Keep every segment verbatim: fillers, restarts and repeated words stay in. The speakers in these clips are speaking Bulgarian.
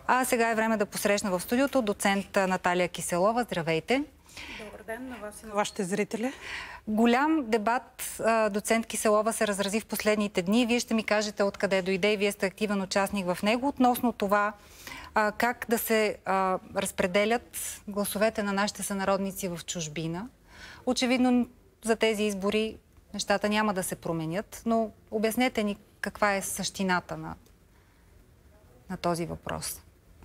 А сега е време да посрещна в студиото доцент Наталия Киселова. Здравейте! Добър ден на вас и на вашите зрители. Голям дебат, доцент Киселова, се разрази в последните дни. Вие ще ми кажете откъде дойде и вие сте активен участник в него, относно това как да се разпределят гласовете на нашите сънародници в чужбина. Очевидно за тези избори нещата няма да се променят, но обяснете ни каква е същината на, на този въпрос.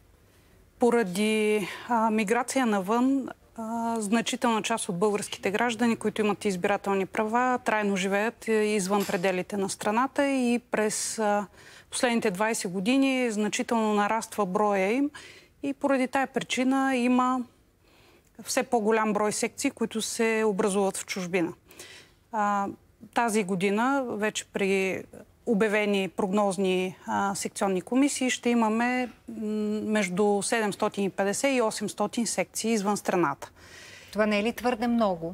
Поради а, миграция навън, а, значителна част от българските граждани, които имат избирателни права, трайно живеят извън пределите на страната и през а, последните двайсет години значително нараства броя им и поради тая причина има все по-голям брой секции, които се образуват в чужбина. А, тази година вече при обявени прогнозни а, секционни комисии ще имаме между седемстотин и петдесет и осемстотин секции извън страната. Това не е ли твърде много?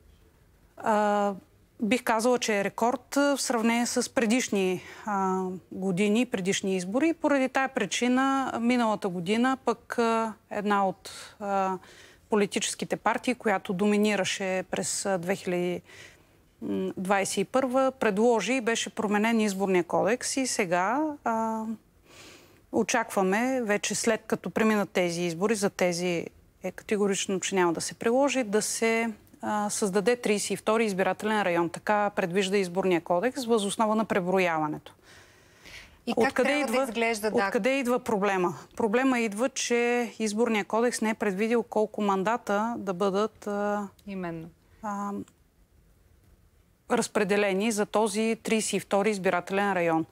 А, бих казала, че е рекорд в сравнение с предишни а, години, предишни избори. Поради тая причина миналата година пък а, една от а, политическите партии, която доминираше през две хиляди двайсет и първа, предложи и беше променен изборния кодекс и сега а, очакваме, вече след като преминат тези избори, за тези е категорично, че няма да се приложи, да се а, създаде трийсет и втори избирателен район. Така предвижда изборния кодекс въз основа на преброяването. И как откъде трябва идва, да изглежда? Да. Откъде идва проблема? Проблема идва, че изборния кодекс не е предвидил колко мандата да бъдат а, Именно. А, разпределени за този трийсет и втори избирателен район.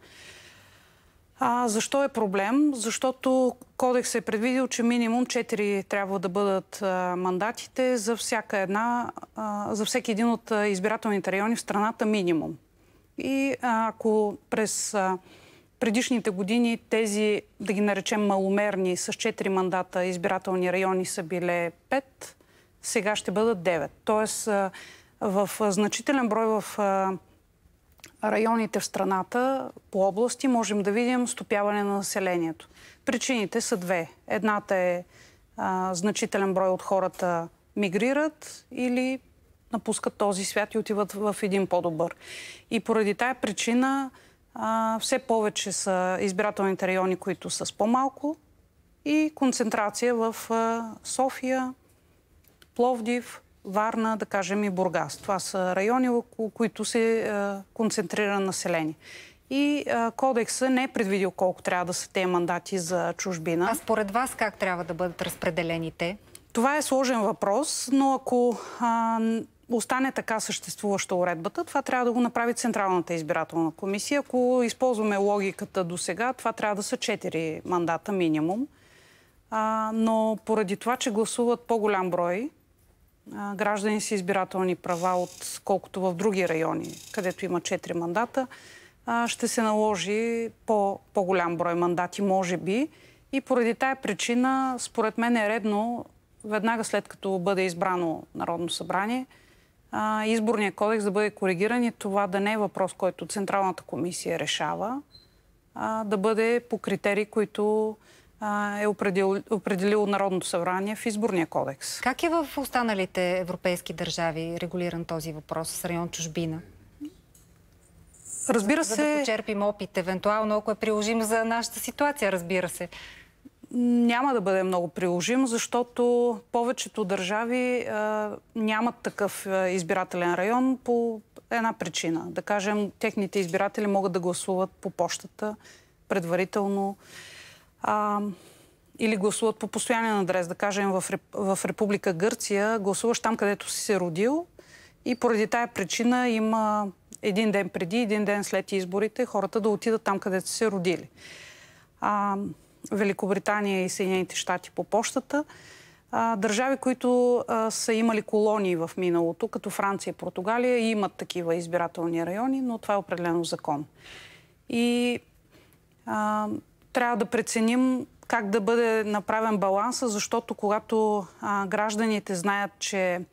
А, защо е проблем? Защото кодексът е предвидил, че минимум четири трябва да бъдат а, мандатите за всяка една, а, за всеки един от а, избирателните райони в страната минимум. И а, ако през а, предишните години тези, да ги наречем маломерни, с четири мандата избирателни райони са биле пет, сега ще бъдат девет. Тоест, а, в значителен брой в районите в страната, по области, можем да видим стопяване на населението. Причините са две. Едната е а, значителен брой от хората мигрират или напускат този свят и отиват в един по-добър. И поради тая причина а, все повече са избирателните райони, които са с по-малко и концентрация в а, София, Пловдив, Варна, да кажем и Бургас. Това са райони, около които се е, концентрира население. И е, кодексът не е предвидил колко трябва да са тези мандати за чужбина. А според вас как трябва да бъдат разпределени те? Това е сложен въпрос, но ако а, остане така съществуваща уредбата, това трябва да го направи Централната избирателна комисия. Ако използваме логиката до сега, това трябва да са четири мандата минимум. А, но поради това, че гласуват по-голям брой граждани с избирателни права, от колкото в други райони, където има четири мандата, ще се наложи по, по-голям брой мандати, може би. И поради тая причина, според мен е редно, веднага след като бъде избрано Народно събрание, изборният кодекс да бъде коригиран и това да не е въпрос, който Централната комисия решава, а да бъде по критерии, които е определило Народното събрание в изборния кодекс. Как е в останалите европейски държави регулиран този въпрос с район чужбина? Разбира за, се... За да почерпим опит, евентуално, ако е приложим за нашата ситуация, разбира се. Няма да бъде много приложим, защото повечето държави а, нямат такъв а, избирателен район по една причина. Да кажем, техните избиратели могат да гласуват по пощата предварително. А, или гласуват по постоянен адрес. Да кажем, в, в Република Гърция гласуваш там, където си се родил и поради тая причина има един ден преди, един ден след изборите хората да отидат там, където си се родили. А, Великобритания и Съединените щати по пощата. А, държави, които а, са имали колонии в миналото, като Франция и Португалия, и имат такива избирателни райони, но това е определено закон. И а, трябва да преценим как да бъде направен баланса, защото когато а, гражданите знаят, че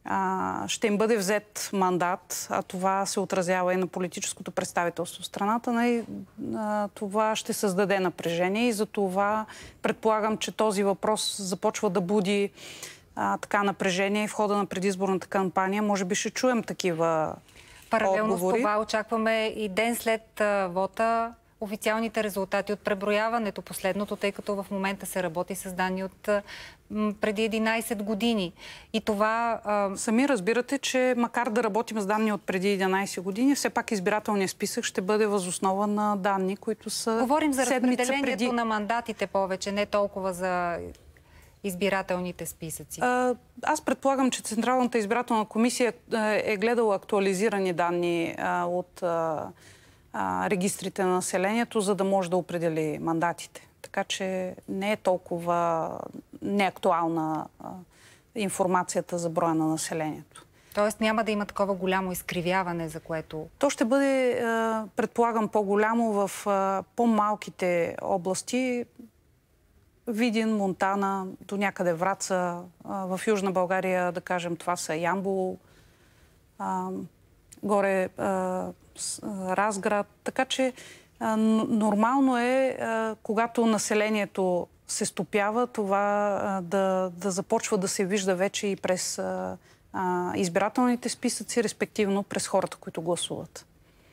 а, ще им бъде взет мандат, а това се отразява и на политическото представителство в страната, нали, а, това ще създаде напрежение и за това предполагам, че този въпрос започва да буди а, така напрежение и в хода на предизборната кампания. Може би ще чуем такива Паралелно отговори. с това очакваме и ден след а, вота официалните резултати от преброяването, последното, тъй като в момента се работи с данни от м, преди единайсет години. И това... А... Сами разбирате, че макар да работим с данни от преди единайсет години, все пак избирателният списък ще бъде въз основа на данни, които са Говорим за разпределението преди... на мандатите повече, не толкова за избирателните списъци. А, аз предполагам, че Централната избирателна комисия е гледала актуализирани данни а, от... А, регистрите на населението, за да може да определи мандатите. Така че не е толкова неактуална а, информацията за броя на населението. Тоест няма да има такова голямо изкривяване, за което... То ще бъде, а, предполагам, по-голямо в а, по-малките области. Видин, Монтана, до някъде Враца, а, в Южна България, да кажем, това са Ямбол, а, горе а, Разград. Така че а, нормално е, а, когато населението се стопява, това а, да, да започва да се вижда вече и през а, а, избирателните списъци, респективно през хората, които гласуват.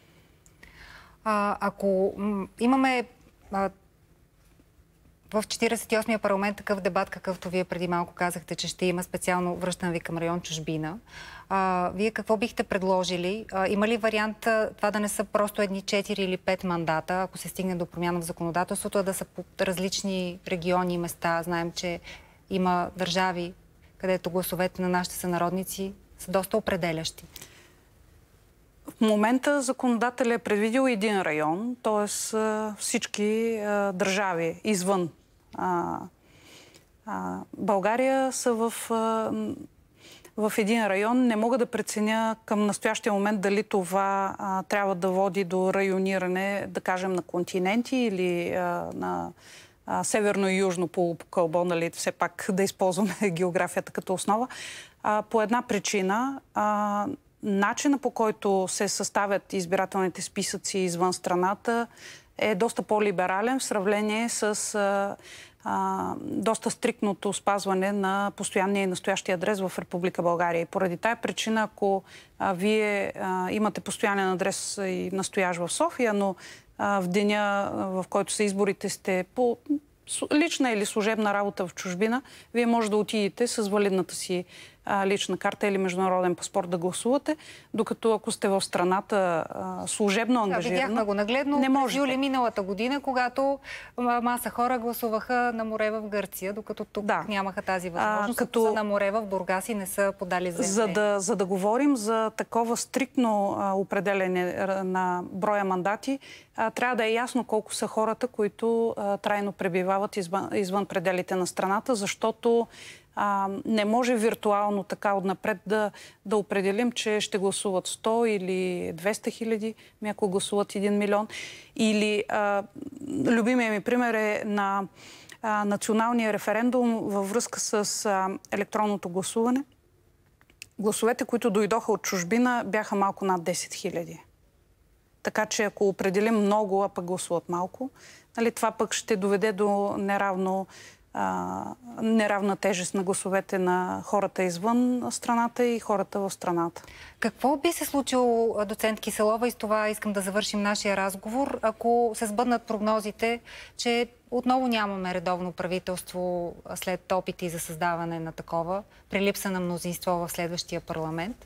А, ако имаме а, в четирийсет и осмия парламент такъв дебат, какъвто вие преди малко казахте, че ще има, специално връщам ви към район Чужбина. А, вие какво бихте предложили? А, има ли вариант това да не са просто едни четири или пет мандата, ако се стигне до промяна в законодателството, а да са по различни региони и места? Знаем, че има държави, където гласовете на нашите сънародници са доста определящи. В момента законодателят е предвидил един район, т.е. всички а, държави извън а, а, България са в, а, в един район. Не мога да преценя към настоящия момент дали това а, трябва да води до райониране, да кажем, на континенти или а, на а, северно и южно полукълбо, нали, все пак да използваме географията като основа. А, по една причина... А, начина, по който се съставят избирателните списъци извън страната, е доста по-либерален в сравнение с а, а, доста стриктното спазване на постоянния и настоящия адрес в Република България. И поради тая причина, ако а, вие а, имате постоянен адрес и настоящ в София, но а, в деня, в който са изборите, сте по лична или служебна работа в чужбина, вие може да отидете с валидната си а, лична карта или международен паспорт да гласувате, докато ако сте в страната а, служебно ангажирана, да, видяхме го нагледно не можете. През юли миналата година, когато маса хора гласуваха на море в Гърция, докато тук да. нямаха тази възможност, а, като са на море в Бургас и не са подали заявление. За да, за да говорим за такова стриктно а, определене на броя мандати, а, трябва да е ясно колко са хората, които а, трайно пребивават извън, извън пределите на страната, защото а, не може виртуално така отнапред да, да определим, че ще гласуват сто или двеста хиляди, ако гласуват един милион. Или а, любимия ми пример е на а, националния референдум във връзка с а, електронното гласуване. Гласовете, които дойдоха от чужбина, бяха малко над десет хиляди. Така че ако определим много, а пък гласуват малко, нали, това пък ще доведе до неравно, а, неравна тежест на гласовете на хората извън страната и хората в страната. Какво би се случило, доцент Киселова, и с това искам да завършим нашия разговор, ако се сбъднат прогнозите, че отново нямаме редовно правителство след опити за създаване на такова, при липса на мнозинство в следващия парламент?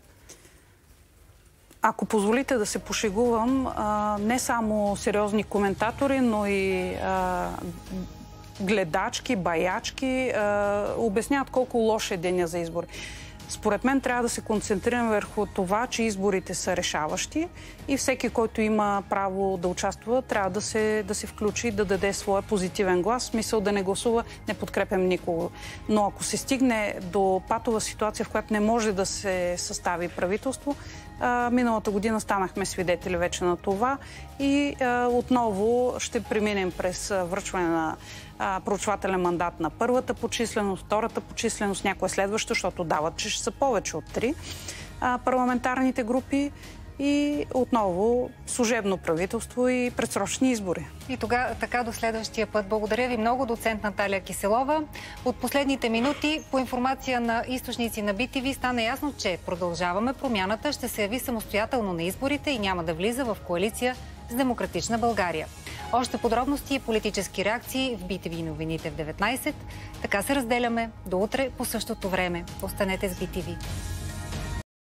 Ако позволите да се пошегувам, а, не само сериозни коментатори, но и а, гледачки, баячки а, обясняват колко лош е деня за избори. Според мен трябва да се концентрираме върху това, че изборите са решаващи и всеки, който има право да участва, трябва да се, да се включи, да даде своя позитивен глас. Смисъл да не гласува, не подкрепям никого. Но ако се стигне до патова ситуация, в която не може да се състави правителство, А, миналата година станахме свидетели вече на това и а, отново ще преминем през връчване на а, проучвателен мандат на първата почисленост, втората почисленост, някоя следваща, защото дават, че ще са повече от три а, парламентарните групи. И отново служебно правителство и предсрочни избори. И тогава така до следващия път. Благодаря ви много, доцент Наталия Киселова. От последните минути, по информация на източници на би ти ви, стана ясно, че Продължаваме промяната ще се яви самостоятелно на изборите и няма да влиза в коалиция с Демократична България. Още подробности и политически реакции в би ти ви новините в деветнайсет. Така се разделяме. До утре по същото време. Останете с би ти ви.